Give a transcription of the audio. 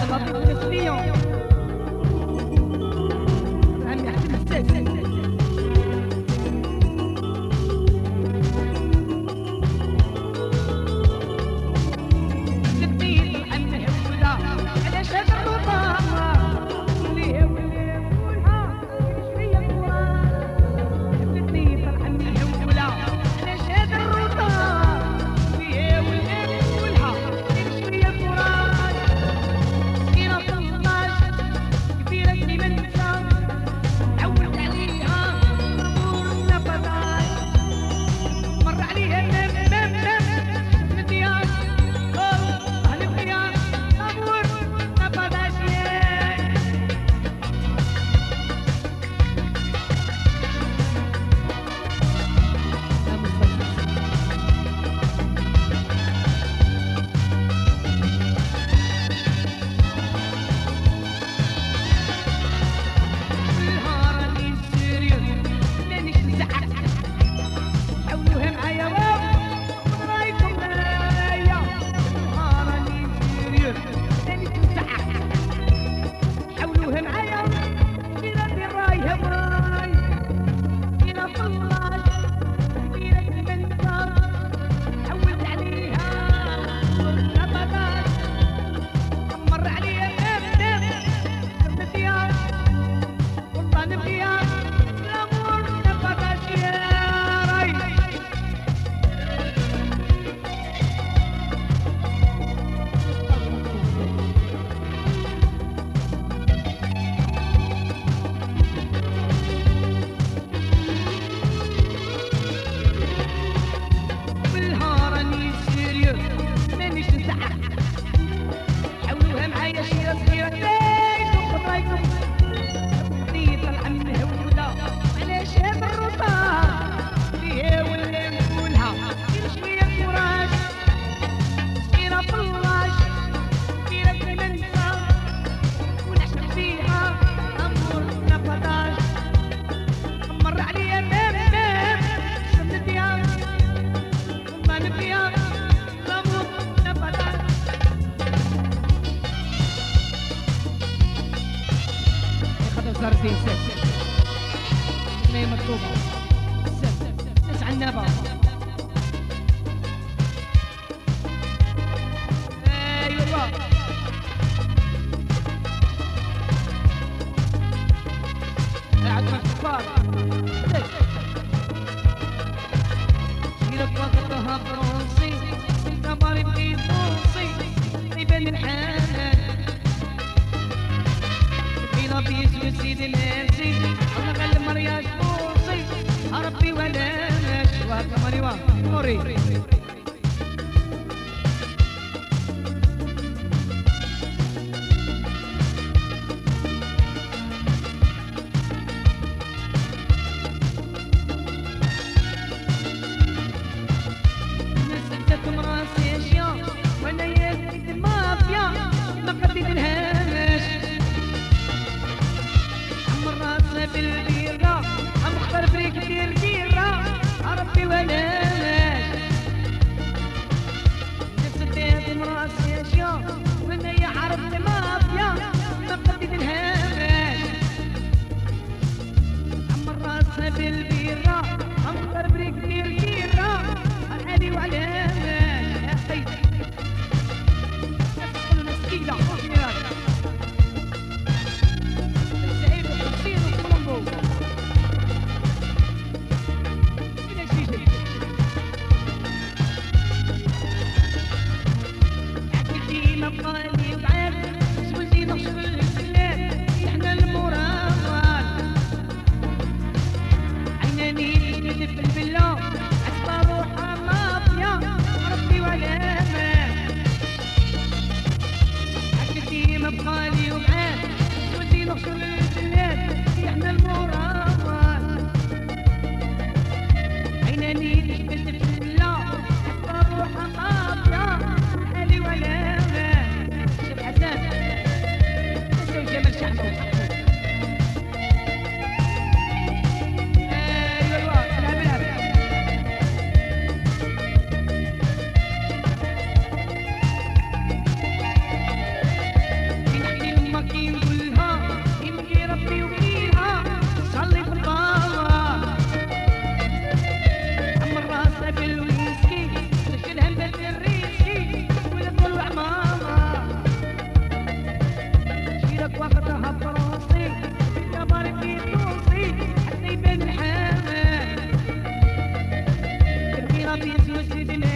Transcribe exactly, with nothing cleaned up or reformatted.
لطيف نسبيا عمي حتى السادس زرتين ست ما هي مطلوبة ست نسعى النبا ايوه قاعد مع الكفار شيلك وقتها فرنسي كباري بقي فرنسي يبان الحال بيس وسيد الهزي الله غل مرياش بوصي ربي ولا نشوى كمريوا نوري نسيت مراسي اشياء وانا يزيد المافيا ما قديت الهامش بالبيرة عم اختار فريق دير ديرة ربي ولاش نفسي مراسي اشياء وانا يا عرفت مافيا ما قديت الهامش عم الراس بالبيرة عم اختار فريق دير ديرة علي وعلاش يا حي نقولوا نسكيلة بقالي ومعاه ودي نقصر البلاد احنا المرامات عيناني تشبت في الله روح مافيا حالي ولا شوف حسان نسوي جمال شعبه يدك وقتها براسي يا بركي توصي حتى يبان الحمام. تبكي ربي يسوى سيدي